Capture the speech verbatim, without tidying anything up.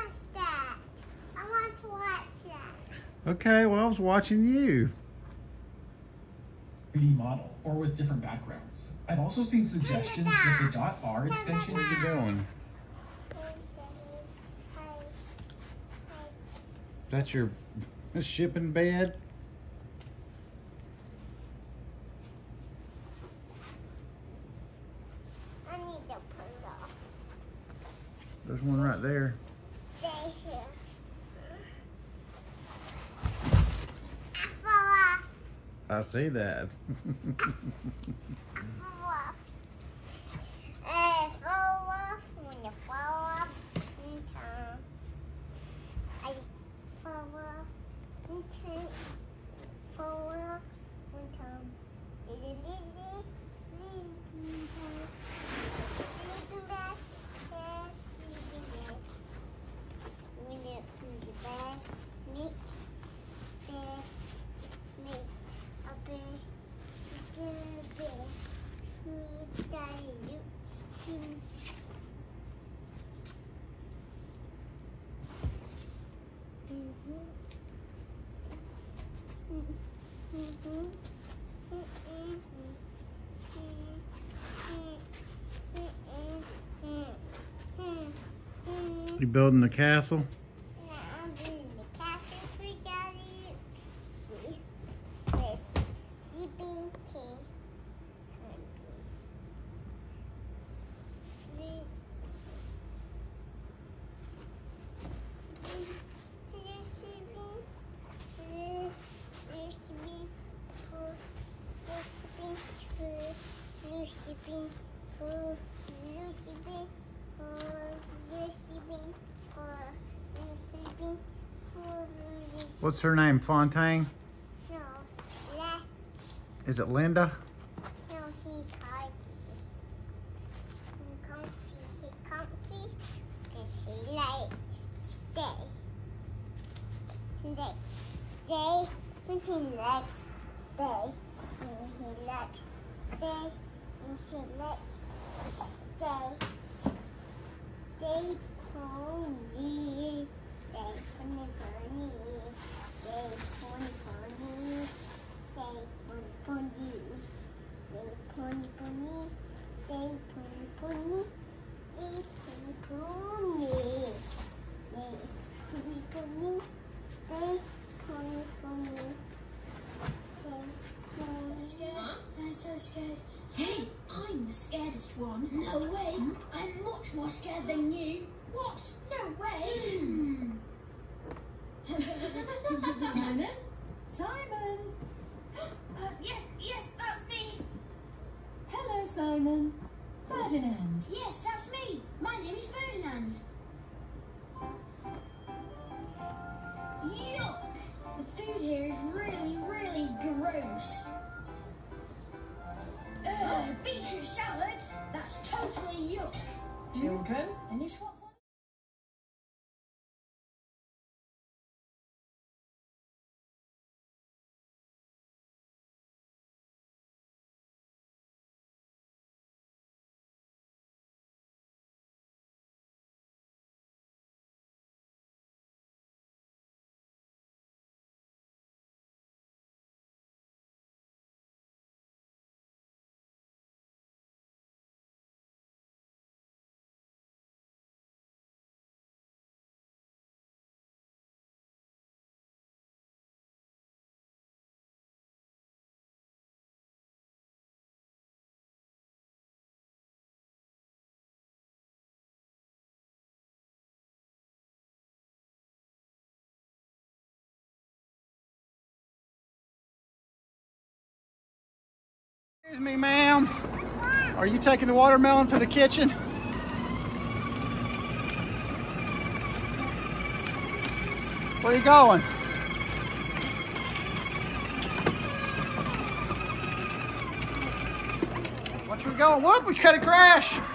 watch that. I want to watch that. Okay, well, I was watching you. three D model or with different backgrounds. I've also seen suggestions with the .r extension. Where you going? That's your shipping bed? I need to put it off. There's one right there. Stay here. I fall off. I see that. I fall off. I fall off. When you fall off, you turn. I fall off. You turn. Fall off. You turn. You building the castle? Now I'm building the castle for Daddy. See, there's sleeping king. What's her name? Fontaine? No, less. Is it Linda? No, he called me. Comfy, he comfy, and she like stay. Let's stay, and he likes stay, and he likes stay, and he likes stay. Stay pony, stay pony pony, stay pony pony, stay pony pony, stay pony pony, stay pony pony, stay pony pony, stay pony pony, stay pony pony, stay pony. So scared. I'm so scared. Hey, I'm the scaredest one. No way. I'm much more scared than you. What? No way. Simon? Simon? Uh, yes, yes, that's me. Hello, Simon. Ferdinand. Yes, that's me. My name is Ferdinand. Yuck! The food here is really, really gross. Ugh, beetroot salad? That's totally yuck. Children, finish what's on. Excuse me, ma'am. Are you taking the watermelon to the kitchen? Where are you going? Watch where we're going. Whoop, we cut a crash.